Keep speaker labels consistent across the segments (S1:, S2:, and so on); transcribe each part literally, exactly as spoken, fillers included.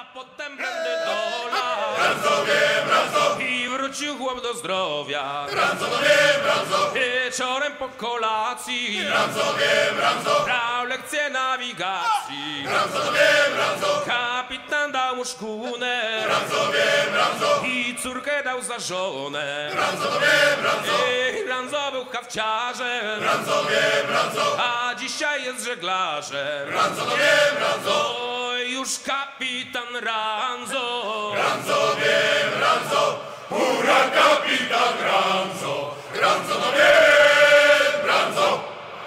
S1: potem będę dola.
S2: Branzo wiem, branzo.
S1: I wrócił chłop do zdrowia.
S2: Branzo to wiem, branzo.
S1: Wieczorem po kolacji.
S2: Branzo wiem, branzo.
S1: Brał lekcję nawigacji.
S2: Branzo to wiem, branzo.
S1: Kapitan dał mu szkunę.
S2: Branzo wiem, branzo.
S1: I córkę dał za żonę.
S2: Branzo to wiem, branzo.
S1: I Branzo był hafciarzem.
S2: Branzo wiem, branzo.
S1: A dzisiaj jest żeglarzem.
S2: Branzo to wiem, branzo.
S1: Oj, już kapitan Ranzo.
S2: Branzo wiem, branzo. Hurra, kapitan Ranzo. Ranzo to wiem, branzo.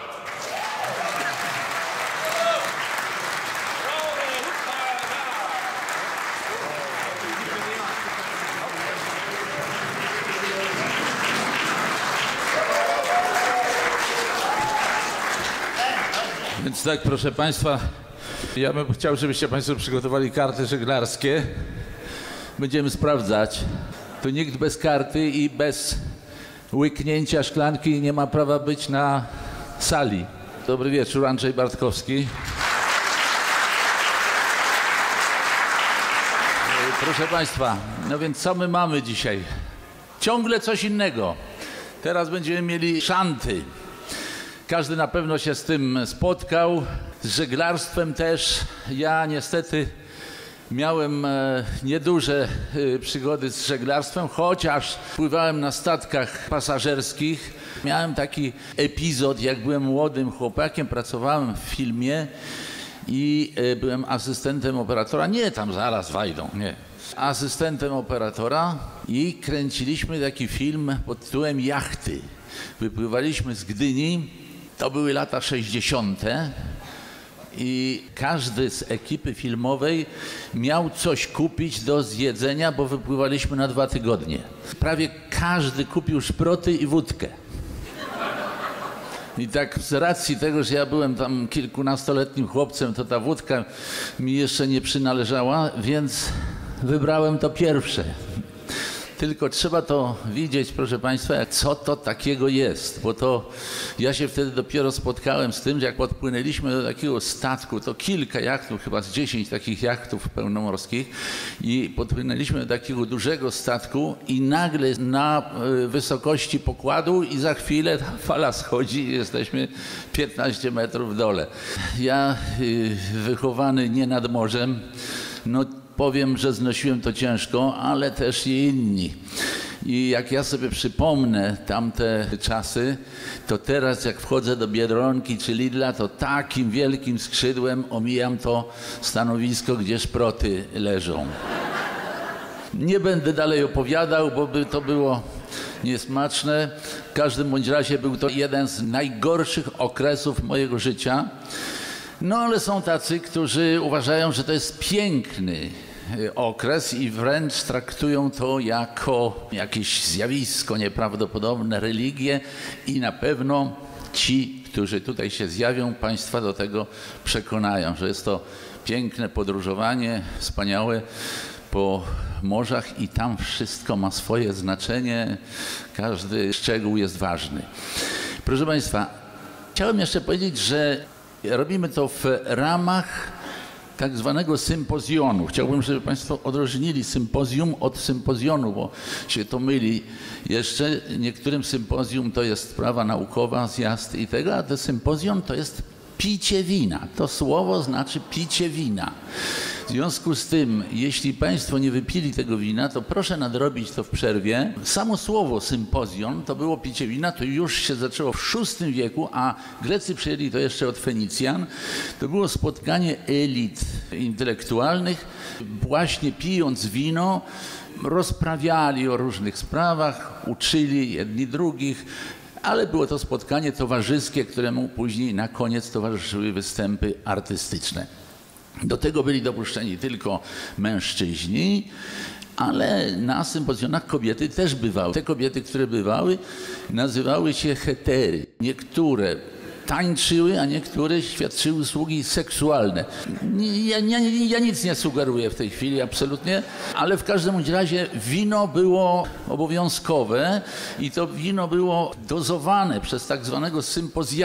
S3: Więc tak, proszę Państwa, ja bym chciał, żebyście Państwo przygotowali karty żeglarskie. Będziemy sprawdzać. Tu nikt bez karty i bez łyknięcia szklanki nie ma prawa być na sali. Dobry wieczór, Andrzej Bartkowski. Proszę Państwa, no więc co my mamy dzisiaj? Ciągle coś innego. Teraz będziemy mieli szanty. Każdy na pewno się z tym spotkał, z żeglarstwem też. Ja niestety miałem e, nieduże e, przygody z żeglarstwem, chociaż pływałem na statkach pasażerskich. Miałem taki epizod, jak byłem młodym chłopakiem, pracowałem w filmie i e, byłem asystentem operatora. Nie tam zaraz wajdą, nie. Asystentem operatora i kręciliśmy taki film pod tytułem Jachty. Wypływaliśmy z Gdyni. To były lata sześćdziesiąte i każdy z ekipy filmowej miał coś kupić do zjedzenia, bo wypływaliśmy na dwa tygodnie. Prawie każdy kupił szproty i wódkę. I tak z racji tego, że ja byłem tam kilkunastoletnim chłopcem, to ta wódka mi jeszcze nie przynależała, więc wybrałem to pierwsze. Tylko trzeba to widzieć, proszę Państwa, co to takiego jest, bo to ja się wtedy dopiero spotkałem z tym, że jak podpłynęliśmy do takiego statku, to kilka jachtów, chyba z dziesięć takich jachtów pełnomorskich i podpłynęliśmy do takiego dużego statku i nagle na wysokości pokładu i za chwilę ta fala schodzi i jesteśmy piętnaście metrów w dole. Ja wychowany nie nad morzem, no powiem, że znosiłem to ciężko, ale też i inni. I jak ja sobie przypomnę tamte czasy, to teraz jak wchodzę do Biedronki czy Lidla, to takim wielkim skrzydłem omijam to stanowisko, gdzie szproty leżą. Nie będę dalej opowiadał, bo by to było niesmaczne. W każdym bądź razie był to jeden z najgorszych okresów mojego życia. No ale są tacy, którzy uważają, że to jest piękny okres i wręcz traktują to jako jakieś zjawisko nieprawdopodobne, religię i na pewno ci, którzy tutaj się zjawią, Państwa do tego przekonają, że jest to piękne podróżowanie, wspaniałe po morzach i tam wszystko ma swoje znaczenie, każdy szczegół jest ważny. Proszę Państwa, chciałem jeszcze powiedzieć, że robimy to w ramach tak zwanego sympozjonu. Chciałbym, żeby Państwo odróżnili sympozjum od sympozjonu, bo się to myli. Jeszcze niektórym sympozjum to jest sprawa naukowa, zjazd i tego, a to sympozjon to jest picie wina. To słowo znaczy picie wina. W związku z tym, jeśli Państwo nie wypili tego wina, to proszę nadrobić to w przerwie. Samo słowo sympozjon to było picie wina, to już się zaczęło w szóstym wieku, a Grecy przyjęli to jeszcze od Fenicjan. To było spotkanie elit intelektualnych, właśnie pijąc wino, rozprawiali o różnych sprawach, uczyli jedni drugich, ale było to spotkanie towarzyskie, któremu później na koniec towarzyszyły występy artystyczne. Do tego byli dopuszczeni tylko mężczyźni, ale na sympozjonach kobiety też bywały. Te kobiety, które bywały, nazywały się hetery. Niektóre tańczyły, a niektóre świadczyły usługi seksualne. Ja, ja, ja nic nie sugeruję w tej chwili, absolutnie, ale w każdym razie wino było obowiązkowe i to wino było dozowane przez tak zwanego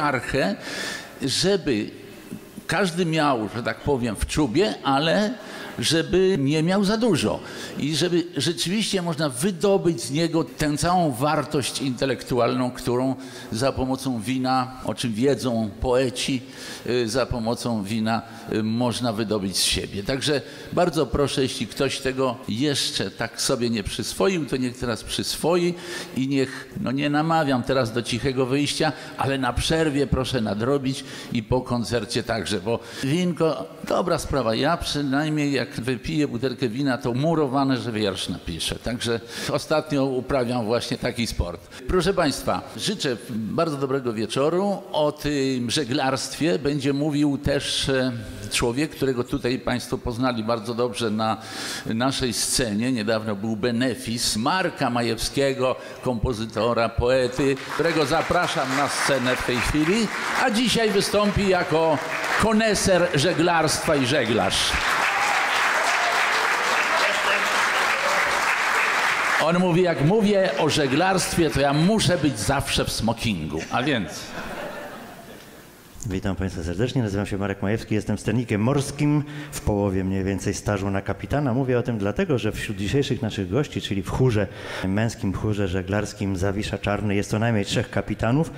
S3: sympozjarchę, żeby każdy miał, że tak powiem, w czubie, ale żeby nie miał za dużo i żeby rzeczywiście można wydobyć z niego tę całą wartość intelektualną, którą za pomocą wina, o czym wiedzą poeci, za pomocą wina można wydobyć z siebie. Także bardzo proszę, jeśli ktoś tego jeszcze tak sobie nie przyswoił, to niech teraz przyswoi i niech, no nie namawiam teraz do cichego wyjścia, ale na przerwie proszę nadrobić i po koncercie także, bo winko, dobra sprawa, ja przynajmniej jak wypiję butelkę wina, to murowane, że wiersz napiszę. Także ostatnio uprawiam właśnie taki sport. Proszę Państwa, życzę bardzo dobrego wieczoru. O tym żeglarstwie będzie mówił też człowiek, którego tutaj Państwo poznali bardzo dobrze na naszej scenie. Niedawno był benefis Marka Majewskiego, kompozytora, poety, którego zapraszam na scenę w tej chwili, a dzisiaj wystąpi jako koneser żeglarstwa i żeglarz. On mówi, jak mówię o żeglarstwie, to ja muszę być zawsze w smokingu, a więc...
S4: Witam Państwa serdecznie, nazywam się Marek Majewski, jestem sternikiem morskim, w połowie mniej więcej stażu na kapitana. Mówię o tym dlatego, że wśród dzisiejszych naszych gości, czyli w chórze, męskim chórze żeglarskim Zawisza Czarny jest co najmniej trzech kapitanów,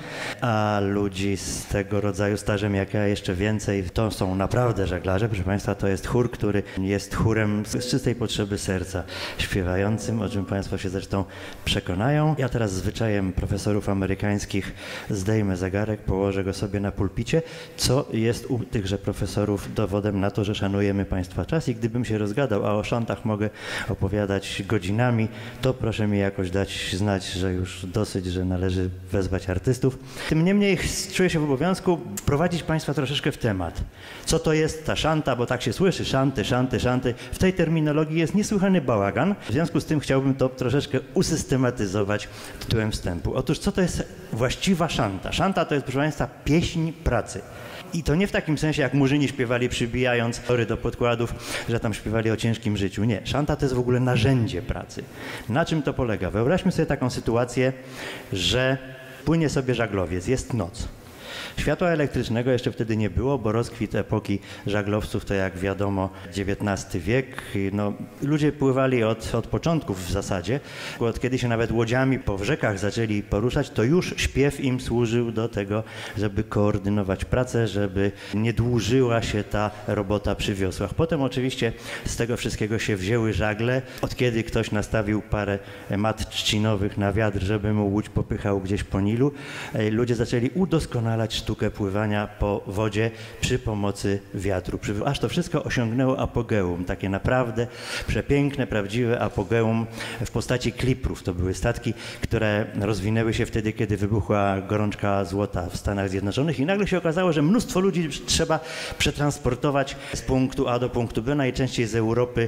S4: a ludzi z tego rodzaju stażem jak ja jeszcze więcej. To są naprawdę żeglarze, proszę Państwa, to jest chór, który jest chórem z czystej potrzeby serca, śpiewającym, o czym Państwo się zresztą przekonają. Ja teraz zwyczajem profesorów amerykańskich zdejmę zegarek, położę go sobie na pulpicie, co jest u tychże profesorów dowodem na to, że szanujemy Państwa czas i gdybym się rozgadał, a o szantach mogę opowiadać godzinami, to proszę mi jakoś dać znać, że już dosyć, że należy wezwać artystów. Tym niemniej czuję się w obowiązku prowadzić Państwa troszeczkę w temat. Co to jest ta szanta, bo tak się słyszy, szanty, szanty, szanty. W tej terminologii jest niesłychany bałagan. W związku z tym chciałbym to troszeczkę usystematyzować tytułem wstępu. Otóż co to jest właściwa szanta? Szanta to jest, proszę Państwa, pieśń pracy. I to nie w takim sensie, jak murzyni śpiewali przybijając tory do podkładów, że tam śpiewali o ciężkim życiu. Nie, szanta to jest w ogóle narzędzie pracy. Na czym to polega? Wyobraźmy sobie taką sytuację, że płynie sobie żaglowiec, jest noc. Światła elektrycznego jeszcze wtedy nie było, bo rozkwit epoki żaglowców to, jak wiadomo, dziewiętnasty wiek. No, ludzie pływali od, od początków w zasadzie. Od kiedy się nawet łodziami po rzekach zaczęli poruszać, to już śpiew im służył do tego, żeby koordynować pracę, żeby nie dłużyła się ta robota przy wiosłach. Potem oczywiście z tego wszystkiego się wzięły żagle. Od kiedy ktoś nastawił parę mat trzcinowych na wiatr, żeby mu łódź popychał gdzieś po Nilu, ludzie zaczęli udoskonalać sztukę pływania po wodzie przy pomocy wiatru. Aż to wszystko osiągnęło apogeum, takie naprawdę przepiękne, prawdziwe apogeum w postaci kliprów. To były statki, które rozwinęły się wtedy, kiedy wybuchła gorączka złota w Stanach Zjednoczonych i nagle się okazało, że mnóstwo ludzi trzeba przetransportować z punktu A do punktu B, najczęściej z Europy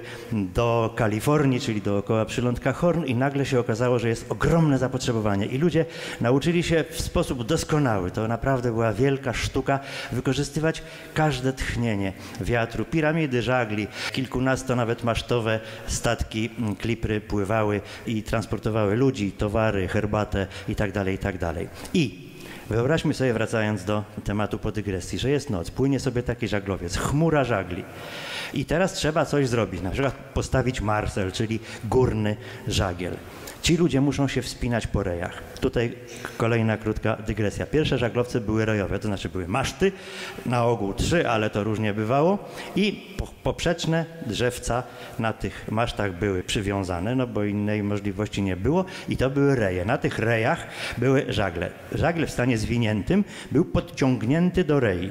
S4: do Kalifornii, czyli dookoła przylądka Horn, i nagle się okazało, że jest ogromne zapotrzebowanie i ludzie nauczyli się w sposób doskonały, to naprawdę była wielka sztuka, wykorzystywać każde tchnienie wiatru. Piramidy żagli, kilkunasto nawet masztowe statki, klipry pływały i transportowały ludzi, towary, herbatę itd., itd. I wyobraźmy sobie, wracając do tematu po dygresji, że jest noc, płynie sobie taki żaglowiec, chmura żagli. I teraz trzeba coś zrobić, na przykład postawić marsel, czyli górny żagiel. Ci ludzie muszą się wspinać po rejach. Tutaj kolejna krótka dygresja. Pierwsze żaglowce były rejowe, to znaczy były maszty, na ogół trzy, ale to różnie bywało, i poprzeczne drzewca na tych masztach były przywiązane, no bo innej możliwości nie było, i to były reje. Na tych rejach były żagle. Żagle w stanie zwiniętym był podciągnięty do rei.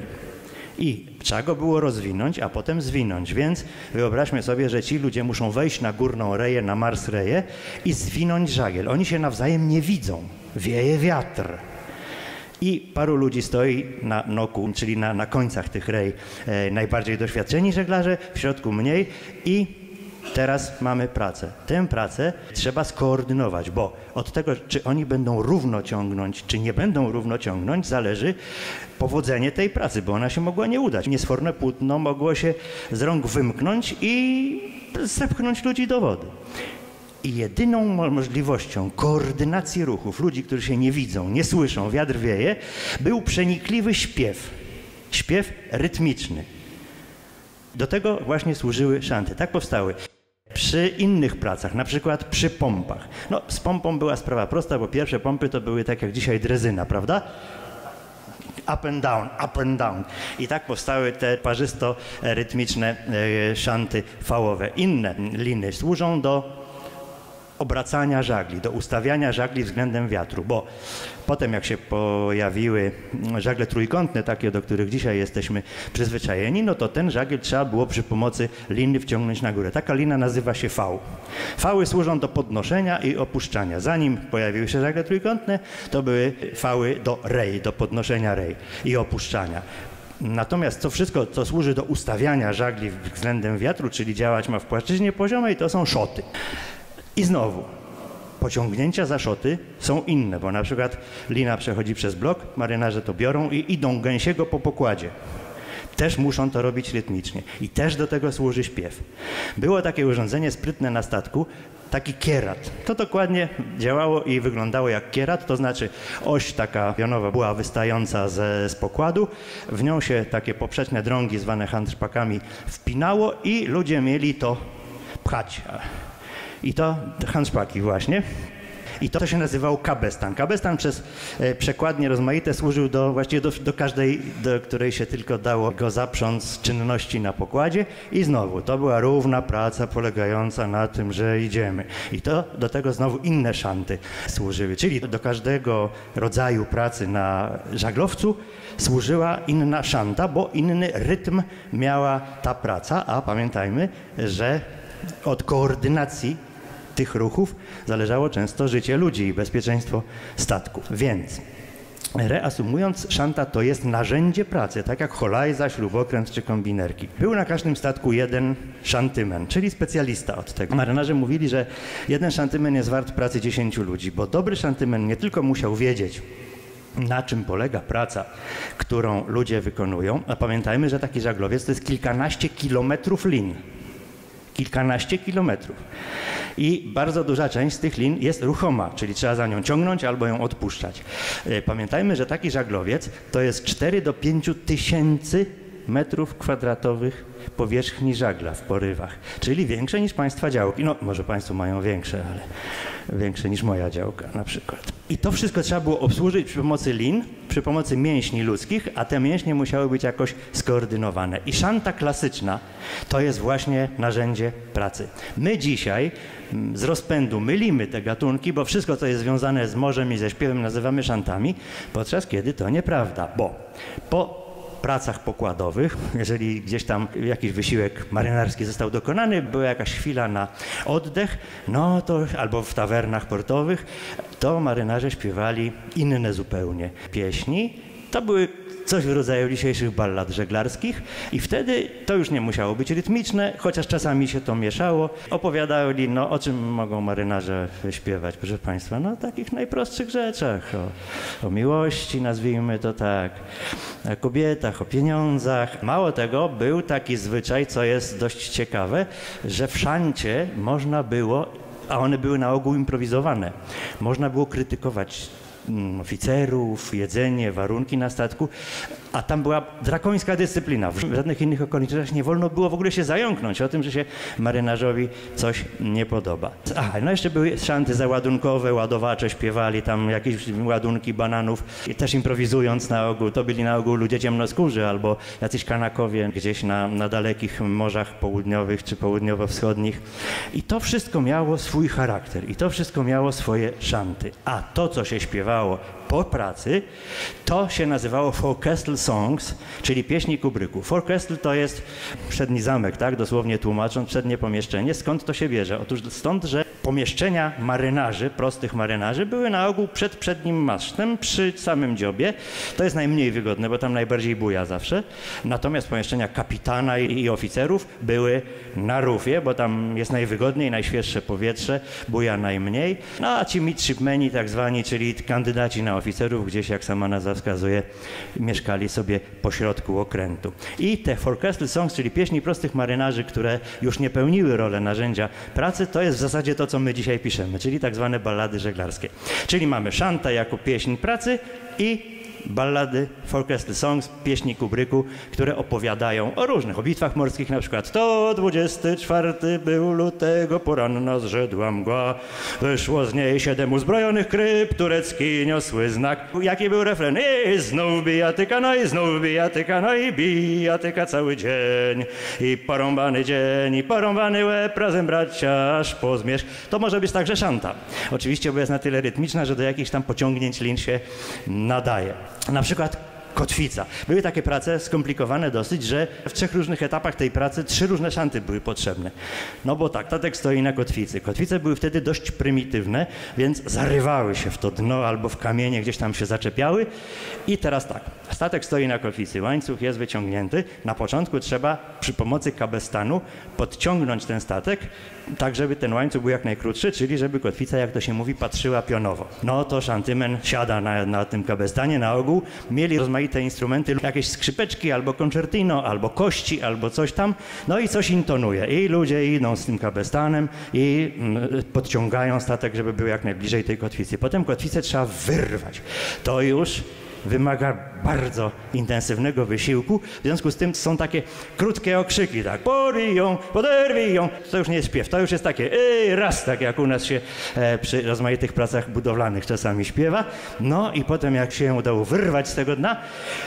S4: I trzeba go było rozwinąć, a potem zwinąć, więc wyobraźmy sobie, że ci ludzie muszą wejść na górną reję, na Mars reję i zwinąć żagiel. Oni się nawzajem nie widzą, wieje wiatr. I paru ludzi stoi na noku, czyli na, na końcach tych rej, e, najbardziej doświadczeni żeglarze, w środku mniej, i teraz mamy pracę. Tę pracę trzeba skoordynować, bo od tego, czy oni będą równo ciągnąć, czy nie będą równo ciągnąć, zależy powodzenie tej pracy, bo ona się mogła nie udać. Niesforne płótno mogło się z rąk wymknąć i zepchnąć ludzi do wody. I jedyną możliwością koordynacji ruchów ludzi, którzy się nie widzą, nie słyszą, wiatr wieje, był przenikliwy śpiew. Śpiew rytmiczny. Do tego właśnie służyły szanty. Tak powstały. Przy innych pracach, na przykład przy pompach. No, z pompą była sprawa prosta, bo pierwsze pompy to były tak jak dzisiaj drezyna, prawda? Up and down, up and down. I tak powstały te parzysto-rytmiczne e, szanty fałowe. Inne liny służą do obracania żagli, do ustawiania żagli względem wiatru, bo potem jak się pojawiły żagle trójkątne, takie, do których dzisiaj jesteśmy przyzwyczajeni, no to ten żagiel trzeba było przy pomocy liny wciągnąć na górę. Taka lina nazywa się V. Vały służą do podnoszenia i opuszczania. Zanim pojawiły się żagle trójkątne, to były vały do rej, do podnoszenia rej i opuszczania. Natomiast to wszystko, co służy do ustawiania żagli względem wiatru, czyli działać ma w płaszczyźnie poziomej, to są szoty. I znowu, pociągnięcia za szoty są inne, bo na przykład lina przechodzi przez blok, marynarze to biorą i idą gęsiego po pokładzie. Też muszą to robić rytmicznie i też do tego służy śpiew. Było takie urządzenie sprytne na statku, taki kierat. To dokładnie działało i wyglądało jak kierat, to znaczy oś taka pionowa była wystająca ze, z pokładu, w nią się takie poprzeczne drągi zwane handszpakami wpinało i ludzie mieli to pchać. I to handszpaki właśnie. I to się nazywał kabestan. Kabestan przez e, przekładnie rozmaite służył do, właściwie do, do każdej, do której się tylko dało go zaprząc czynności na pokładzie. I znowu, to była równa praca polegająca na tym, że idziemy. I to do tego znowu inne szanty służyły. Czyli do każdego rodzaju pracy na żaglowcu służyła inna szanta, bo inny rytm miała ta praca. A pamiętajmy, że od koordynacji tych ruchów zależało często życie ludzi i bezpieczeństwo statku. Więc reasumując, szanta to jest narzędzie pracy, tak jak holajza, śrubokręt czy kombinerki. Był na każdym statku jeden szantymen, czyli specjalista od tego. Marynarze mówili, że jeden szantymen jest wart pracy dziesięciu ludzi, bo dobry szantymen nie tylko musiał wiedzieć, na czym polega praca, którą ludzie wykonują, a pamiętajmy, że taki żaglowiec to jest kilkanaście kilometrów lin. Kilkanaście kilometrów. I bardzo duża część z tych lin jest ruchoma, czyli trzeba za nią ciągnąć albo ją odpuszczać. Pamiętajmy, że taki żaglowiec to jest cztery do pięciu tysięcy metrów kwadratowych powierzchni żagla w porywach, czyli większe niż państwa działki. No, może państwo mają większe, ale większe niż moja działka na przykład. I to wszystko trzeba było obsłużyć przy pomocy lin, przy pomocy mięśni ludzkich, a te mięśnie musiały być jakoś skoordynowane. I szanta klasyczna to jest właśnie narzędzie pracy. My dzisiaj z rozpędu mylimy te gatunki, bo wszystko, co jest związane z morzem i ze śpiewem, nazywamy szantami, podczas kiedy to nieprawda, bo po pracach pokładowych, jeżeli gdzieś tam jakiś wysiłek marynarski został dokonany, była jakaś chwila na oddech, no to albo w tawernach portowych, to marynarze śpiewali inne zupełnie pieśni. To były coś w rodzaju dzisiejszych ballad żeglarskich i wtedy to już nie musiało być rytmiczne, chociaż czasami się to mieszało. Opowiadali, no o czym mogą marynarze śpiewać, proszę państwa, no o takich najprostszych rzeczach, o, o miłości, nazwijmy to tak, o kobietach, o pieniądzach. Mało tego, był taki zwyczaj, co jest dość ciekawe, że w szancie można było, a one były na ogół improwizowane, można było krytykować oficerów, jedzenie, warunki na statku, a tam była drakońska dyscyplina. W żadnych innych okolicznościach nie wolno było w ogóle się zająknąć o tym, że się marynarzowi coś nie podoba. Aha, no jeszcze były szanty załadunkowe, ładowacze śpiewali tam jakieś ładunki bananów i też improwizując na ogół. To byli na ogół ludzie ciemnoskórzy albo jacyś kanakowie gdzieś na, na dalekich morzach południowych czy południowo-wschodnich. I to wszystko miało swój charakter i to wszystko miało swoje szanty. A to, co się śpiewało po pracy, to się nazywało forecastle songs, czyli pieśni kubryku. Forecastle to jest przedni zamek, tak, dosłownie tłumacząc, przednie pomieszczenie. Skąd to się bierze? Otóż stąd, że pomieszczenia marynarzy, prostych marynarzy, były na ogół przed przednim masztem, przy samym dziobie. To jest najmniej wygodne, bo tam najbardziej buja zawsze. Natomiast pomieszczenia kapitana i, i oficerów były na rufie, bo tam jest najwygodniej, najświeższe powietrze, buja najmniej. No a ci midshipmeni tak zwani, czyli kandydaci na oficerów, gdzieś jak sama nazwa wskazuje, mieszkali sobie po środku okrętu. I te forecastle songs, czyli pieśni prostych marynarzy, które już nie pełniły rolę narzędzia pracy, to jest w zasadzie to, co my dzisiaj piszemy, czyli tak zwane ballady żeglarskie. Czyli mamy szanta jako pieśń pracy i ballady, folklore songs, pieśni kubryku, które opowiadają o różnych, o bitwach morskich na przykład. To dwudziesty czwarty był lutego, poranna zrzedła mgła, wyszło z niej siedem uzbrojonych kryp, turecki niosły znak. Jaki był refren? I znów bijatyka, no i znów bijatyka, no i bijatyka cały dzień. I porąbany dzień, i porąbany łeb, razem bracia, aż po zmierzch. To może być także szanta. Oczywiście, bo jest na tyle rytmiczna, że do jakichś tam pociągnięć lin się nadaje. Na przykład kotwica. Były takie prace skomplikowane dosyć, że w trzech różnych etapach tej pracy trzy różne szanty były potrzebne. No bo tak, statek stoi na kotwicy. Kotwice były wtedy dość prymitywne, więc zarywały się w to dno albo w kamienie, gdzieś tam się zaczepiały. I teraz tak, statek stoi na kotwicy, łańcuch jest wyciągnięty. Na początku trzeba przy pomocy kabestanu podciągnąć ten statek, tak żeby ten łańcuch był jak najkrótszy, czyli żeby kotwica, jak to się mówi, patrzyła pionowo. No to szantymen siada na, na tym kabestanie, na ogół. Mieli rozmaite instrumenty, jakieś skrzypeczki, albo concertino, albo kości, albo coś tam. No i coś intonuje. I ludzie idą z tym kabestanem i mm, podciągają statek, żeby był jak najbliżej tej kotwicy. Potem kotwicę trzeba wyrwać. To już wymaga bardzo intensywnego wysiłku. W związku z tym są takie krótkie okrzyki, tak, porwij ją, poderwij ją. To już nie jest śpiew, to już jest takie ej, raz, tak jak u nas się e, przy rozmaitych pracach budowlanych czasami śpiewa. No i potem jak się ją udało wyrwać z tego dna,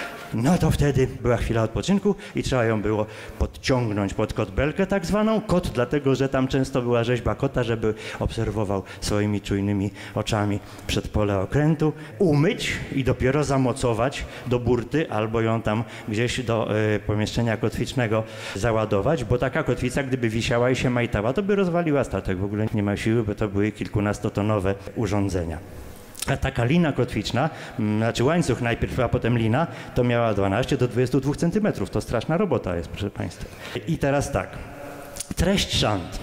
S4: no to wtedy była chwila odpoczynku i trzeba ją było podciągnąć pod kotbelkę tak zwaną. Kot, dlatego że tam często była rzeźba kota, żeby obserwował swoimi czujnymi oczami przed pole okrętu. Umyć i dopiero zamocować do burty albo ją tam gdzieś do y, pomieszczenia kotwicznego załadować, bo taka kotwica, gdyby wisiała i się majtała, to by rozwaliła statek. W ogóle nie ma siły, bo to były kilkunastotonowe urządzenia. A taka lina kotwiczna, znaczy łańcuch najpierw, a potem lina, to miała dwanaście do dwudziestu dwóch centymetrów. To straszna robota jest, proszę Państwa. I teraz tak, treść szant.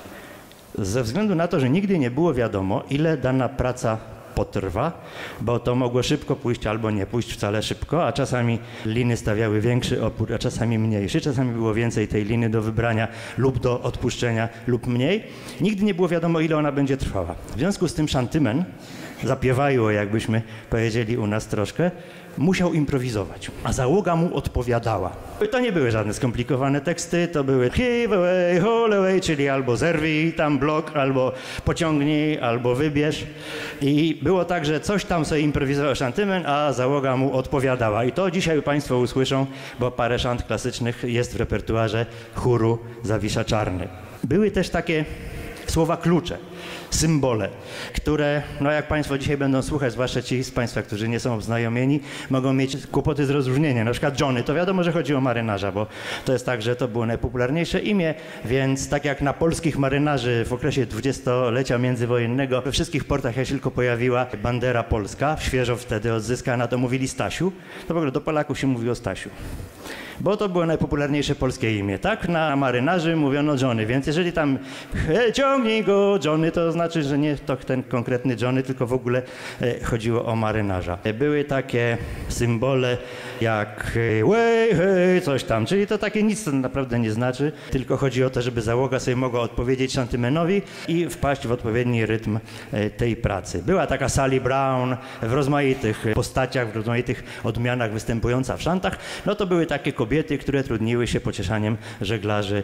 S4: Ze względu na to, że nigdy nie było wiadomo, ile dana praca potrwa, bo to mogło szybko pójść albo nie pójść wcale szybko, a czasami liny stawiały większy opór, a czasami mniejszy, czasami było więcej tej liny do wybrania lub do odpuszczenia lub mniej. Nigdy nie było wiadomo, ile ona będzie trwała. W związku z tym szantymen, zapiewajło, jakbyśmy powiedzieli u nas troszkę, musiał improwizować, a załoga mu odpowiadała. To nie były żadne skomplikowane teksty, to były give away, haul away, czyli albo zerwij tam blok, albo pociągnij, albo wybierz. I było tak, że coś tam sobie improwizował szantymen, a załoga mu odpowiadała. I to dzisiaj Państwo usłyszą, bo parę szant klasycznych jest w repertuarze chóru Zawisza Czarny. Były też takie słowa klucze, symbole, które, no jak Państwo dzisiaj będą słuchać, zwłaszcza ci z Państwa, którzy nie są obznajomieni, mogą mieć kłopoty z rozróżnieniem. Na przykład Johnny, to wiadomo, że chodzi o marynarza, bo to jest tak, że to było najpopularniejsze imię, więc tak jak na polskich marynarzy w okresie dwudziestolecia międzywojennego we wszystkich portach, jak się tylko pojawiła bandera polska, świeżo wtedy odzyskana, to mówili Stasiu, to w ogóle do Polaków się mówi o Stasiu. Bo to było najpopularniejsze polskie imię, tak? Na marynarzy mówiono Johnny, więc jeżeli tam e, ciągnij go Johnny, to znaczy, że nie to ten konkretny Johnny, tylko w ogóle e, chodziło o marynarza. E, były takie symbole jak hej, hej, coś tam, czyli to takie nic to naprawdę nie znaczy, tylko chodzi o to, żeby załoga sobie mogła odpowiedzieć szantymenowi i wpaść w odpowiedni rytm e, tej pracy. Była taka Sally Brown w rozmaitych postaciach, w rozmaitych odmianach występująca w szantach, no to były takie kobiety, Kobiety, które trudniły się pocieszaniem żeglarzy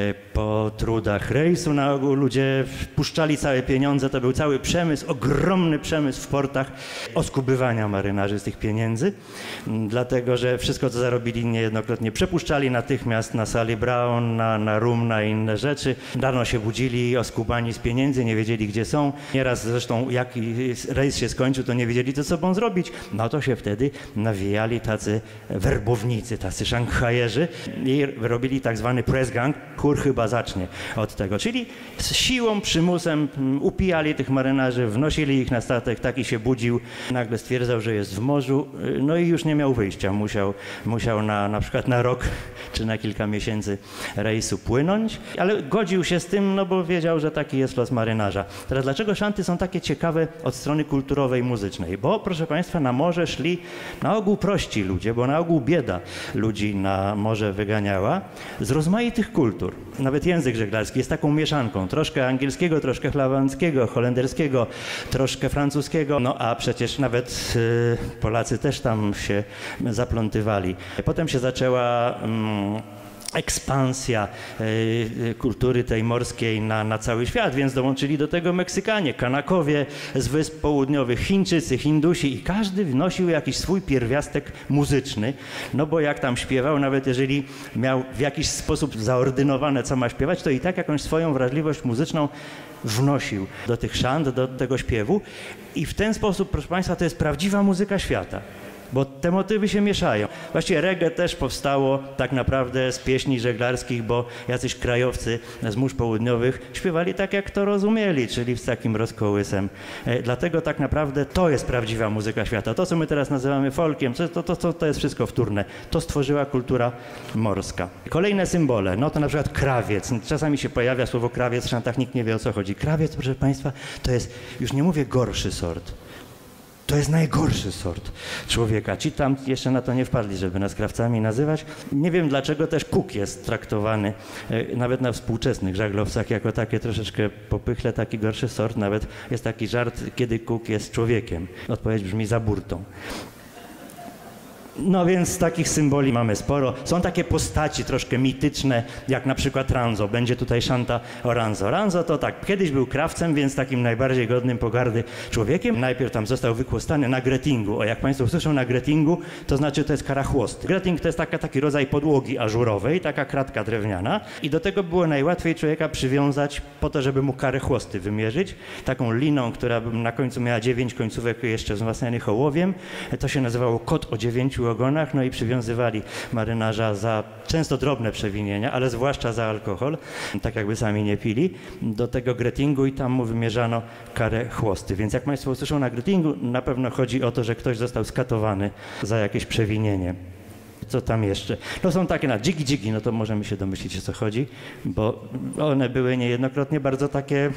S4: po trudach rejsu. Na ogół ludzie wpuszczali całe pieniądze, to był cały przemysł, ogromny przemysł w portach oskubywania marynarzy z tych pieniędzy, dlatego że wszystko, co zarobili, niejednokrotnie przepuszczali natychmiast na Sally Brown, na, na rum, na inne rzeczy. Rano się budzili oskubani z pieniędzy, nie wiedzieli, gdzie są. Nieraz zresztą, jak rejs się skończył, to nie wiedzieli, co sobą zrobić. No to się wtedy nawijali tacy werbownicy, tacy szanghajscy, hajerzy i robili tak zwany press gang. Chór chyba zacznie od tego, czyli z siłą, przymusem upijali tych marynarzy, wnosili ich na statek, taki się budził, nagle stwierdzał, że jest w morzu, no i już nie miał wyjścia, musiał, musiał na, na przykład na rok czy na kilka miesięcy rejsu płynąć, ale godził się z tym, no bo wiedział, że taki jest los marynarza. Teraz dlaczego szanty są takie ciekawe od strony kulturowej, muzycznej? Bo proszę Państwa, na morze szli na ogół prości ludzie, bo na ogół bieda ludzi na morze wyganiała, z rozmaitych kultur. Nawet język żeglarski jest taką mieszanką, troszkę angielskiego, troszkę flamandzkiego, holenderskiego, troszkę francuskiego, no a przecież nawet y, Polacy też tam się zaplątywali. Potem się zaczęła mm, ekspansja y, kultury tej morskiej na, na cały świat, więc dołączyli do tego Meksykanie, Kanakowie z Wysp Południowych, Chińczycy, Hindusi i każdy wnosił jakiś swój pierwiastek muzyczny, no bo jak tam śpiewał, nawet jeżeli miał w jakiś sposób zaordynowane, co ma śpiewać, to i tak jakąś swoją wrażliwość muzyczną wnosił do tych szant, do tego śpiewu i w ten sposób, proszę Państwa, to jest prawdziwa muzyka świata. Bo te motywy się mieszają. Właściwie reggae też powstało tak naprawdę z pieśni żeglarskich, bo jacyś krajowcy z mórz południowych śpiewali tak, jak to rozumieli, czyli z takim rozkołysem. E, dlatego tak naprawdę to jest prawdziwa muzyka świata. To, co my teraz nazywamy folkiem, to, to, to, to jest wszystko wtórne. To stworzyła kultura morska. Kolejne symbole, no to na przykład krawiec. Czasami się pojawia słowo krawiec, w szantach nikt nie wie, o co chodzi. Krawiec, proszę Państwa, to jest, już nie mówię gorszy sort, to jest najgorszy sort człowieka. Ci tam jeszcze na to nie wpadli, żeby nas krawcami nazywać. Nie wiem, dlaczego też kuk jest traktowany e, nawet na współczesnych żaglowcach jako takie troszeczkę popychle, taki gorszy sort. Nawet jest taki żart, kiedy kuk jest człowiekiem. Odpowiedź brzmi za burtą. No więc takich symboli mamy sporo. Są takie postaci troszkę mityczne, jak na przykład Ranzo. Będzie tutaj szanta o Ranzo. Ranzo to tak, kiedyś był krawcem, więc takim najbardziej godnym pogardy człowiekiem. Najpierw tam został wykłostany na gretingu. O, jak Państwo usłyszą na gretingu, to znaczy to jest kara chłosty. Greting to jest taka, taki rodzaj podłogi ażurowej, taka kratka drewniana i do tego było najłatwiej człowieka przywiązać po to, żeby mu karę chłosty wymierzyć. Taką liną, która na końcu miała dziewięć końcówek jeszcze wzmacnianych ołowiem. To się nazywało kot o dziewięciu ogonach, no i przywiązywali marynarza za często drobne przewinienia, ale zwłaszcza za alkohol, tak jakby sami nie pili, do tego gretingu i tam mu wymierzano karę chłosty. Więc jak Państwo usłyszą na gretingu, na pewno chodzi o to, że ktoś został skatowany za jakieś przewinienie. Co tam jeszcze? No są takie na dzigi dzigi, no to możemy się domyślić, o co chodzi, bo one były niejednokrotnie bardzo takie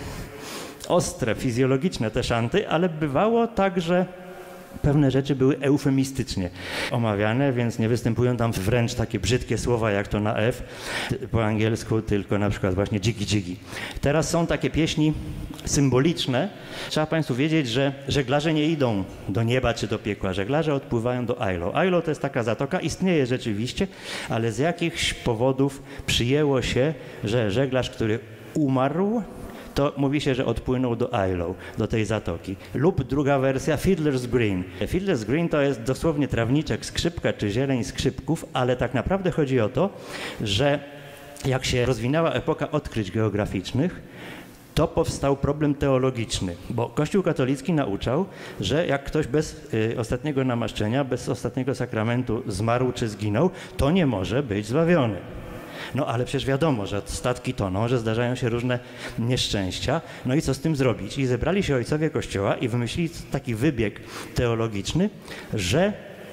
S4: ostre, fizjologiczne te szanty, ale bywało tak, że pewne rzeczy były eufemistycznie omawiane, więc nie występują tam wręcz takie brzydkie słowa jak to na F po angielsku, tylko na przykład właśnie dzigi dzigi. Teraz są takie pieśni symboliczne. Trzeba Państwu wiedzieć, że żeglarze nie idą do nieba czy do piekła. Żeglarze odpływają do Ailo. Ailo to jest taka zatoka, istnieje rzeczywiście, ale z jakichś powodów przyjęło się, że żeglarz, który umarł, to mówi się, że odpłynął do Ailo, do tej zatoki. Lub druga wersja, Fiddler's Green. Fiddler's Green to jest dosłownie trawniczek, skrzypka czy zieleń skrzypków, ale tak naprawdę chodzi o to, że jak się rozwinęła epoka odkryć geograficznych, to powstał problem teologiczny, bo Kościół katolicki nauczał, że jak ktoś bez y, ostatniego namaszczenia, bez ostatniego sakramentu zmarł czy zginął, to nie może być zbawiony. No ale przecież wiadomo, że statki toną, że zdarzają się różne nieszczęścia. No i co z tym zrobić? I zebrali się ojcowie Kościoła i wymyślili taki wybieg teologiczny, że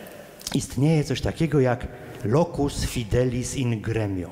S4: istnieje coś takiego jak locus fidelis in gremio.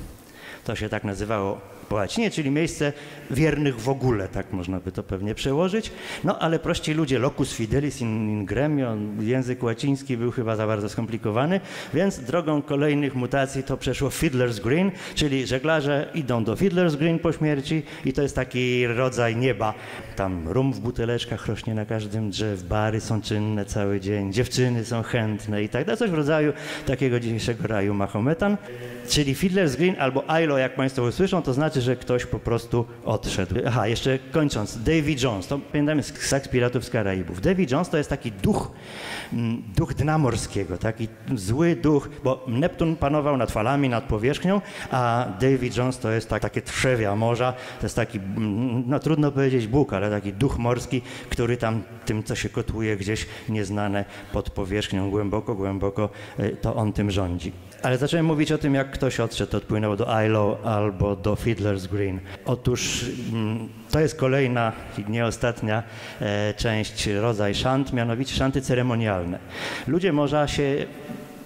S4: To się tak nazywało po łacinie, czyli miejsce wiernych w ogóle, tak można by to pewnie przełożyć. No ale prości ludzie, locus fidelis in, in gremio, język łaciński był chyba za bardzo skomplikowany, więc drogą kolejnych mutacji to przeszło Fiddler's Green, czyli żeglarze idą do Fiddler's Green po śmierci i to jest taki rodzaj nieba. Tam rum w buteleczkach rośnie na każdym drzew, bary są czynne cały dzień, dziewczyny są chętne i tak dalej. Coś w rodzaju takiego dzisiejszego raju Mahometan. Czyli Fiddler's Green albo Ailo, jak Państwo usłyszą, to znaczy, że ktoś po prostu odszedł. Aha, jeszcze kończąc, Davy Jones, to pamiętamy z Saks Piratów z Karaibów. Davy Jones to jest taki duch, duch dna morskiego, taki zły duch, bo Neptun panował nad falami, nad powierzchnią, a Davy Jones to jest tak, takie trzewia morza, to jest taki, no trudno powiedzieć Bóg, ale taki duch morski, który tam tym, co się kotłuje gdzieś nieznane pod powierzchnią, głęboko, głęboko, to on tym rządzi. Ale zacząłem mówić o tym, jak ktoś odszedł, odpłynął do Ailo albo do Fiddler's Green. Otóż to jest kolejna i nie ostatnia e, część, rodzaj szant, mianowicie szanty ceremonialne. Ludzie morza się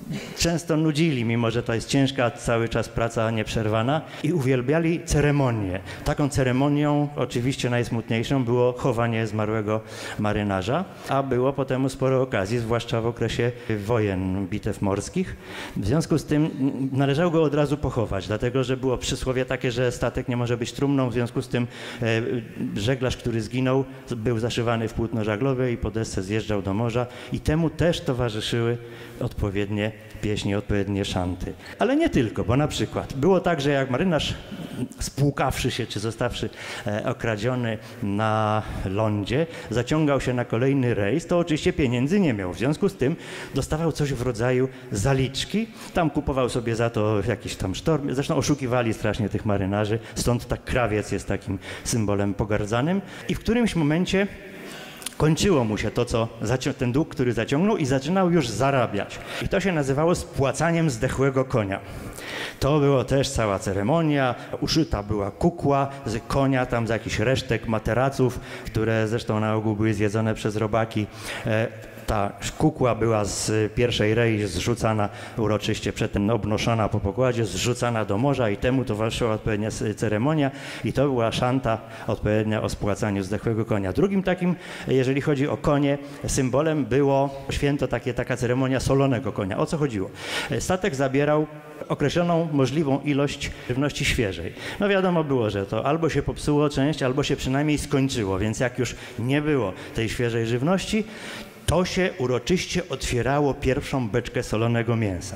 S4: często nudzili, mimo że to jest ciężka cały czas praca nieprzerwana i uwielbiali ceremonię. Taką ceremonią, oczywiście najsmutniejszą, było chowanie zmarłego marynarza, a było po temu sporo okazji, zwłaszcza w okresie wojen, bitew morskich. W związku z tym należało go od razu pochować, dlatego że było przysłowie takie, że statek nie może być trumną, w związku z tym e, żeglarz, który zginął, był zaszywany w płótno żaglowe i po desce zjeżdżał do morza i temu też towarzyszyły odpowiednie pieśni, odpowiednie szanty. Ale nie tylko, bo na przykład było tak, że jak marynarz spłukawszy się, czy zostawszy e, okradziony na lądzie, zaciągał się na kolejny rejs, to oczywiście pieniędzy nie miał. W związku z tym dostawał coś w rodzaju zaliczki. Tam kupował sobie za to jakiś tam sztorm. Zresztą oszukiwali strasznie tych marynarzy, stąd tak krawiec jest takim symbolem pogardzanym. I w którymś momencie kończyło mu się to, co ten dług, który zaciągnął i zaczynał już zarabiać. I to się nazywało spłacaniem zdechłego konia. To była też cała ceremonia, uszyta była kukła z konia, tam z jakichś resztek materaców, które zresztą na ogół były zjedzone przez robaki. Ta kukła była z pierwszej rei zrzucana uroczyście, przedtem obnoszona po pokładzie, zrzucana do morza i temu towarzyszyła odpowiednia ceremonia i to była szanta odpowiednia o spłacaniu zdechłego konia. Drugim takim, jeżeli chodzi o konie, symbolem było święto, takie, taka ceremonia solonego konia. O co chodziło? Statek zabierał określoną możliwą ilość żywności świeżej. No wiadomo było, że to albo się popsuło część, albo się przynajmniej skończyło, więc jak już nie było tej świeżej żywności, to się uroczyście otwierało pierwszą beczkę solonego mięsa.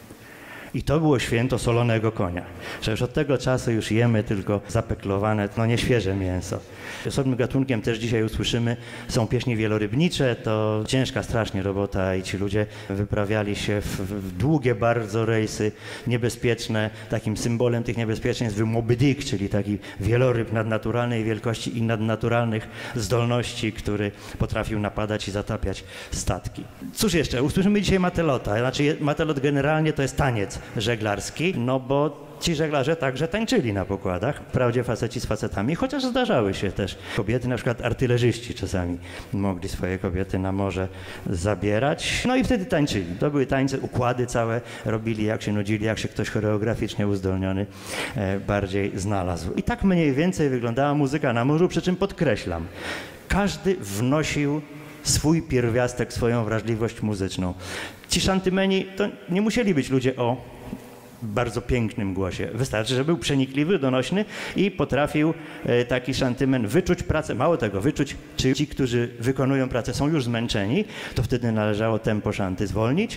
S4: I to było święto solonego konia. Że już od tego czasu już jemy tylko zapeklowane, no nieświeże mięso. Osobnym gatunkiem też dzisiaj usłyszymy są pieśni wielorybnicze. To ciężka strasznie robota i ci ludzie wyprawiali się w, w długie bardzo rejsy niebezpieczne. Takim symbolem tych niebezpieczeństw był Moby Dick, czyli taki wieloryb nadnaturalnej wielkości i nadnaturalnych zdolności, który potrafił napadać i zatapiać statki. Cóż jeszcze? Usłyszymy dzisiaj matelota. Znaczy matelot generalnie to jest taniec żeglarski, no bo ci żeglarze także tańczyli na pokładach, wprawdzie faceci z facetami, chociaż zdarzały się też kobiety, na przykład artylerzyści czasami mogli swoje kobiety na morze zabierać, no i wtedy tańczyli. To były tańce, układy całe robili, jak się nudzili, jak się ktoś choreograficznie uzdolniony e, bardziej znalazł. I tak mniej więcej wyglądała muzyka na morzu, przy czym podkreślam, każdy wnosił swój pierwiastek, swoją wrażliwość muzyczną. Ci szantymeni to nie musieli być ludzie o bardzo pięknym głosie. Wystarczy, że był przenikliwy, donośny i potrafił e, taki szantymen wyczuć pracę. Mało tego, wyczuć, czy ci, którzy wykonują pracę, są już zmęczeni, to wtedy należało tempo szanty zwolnić,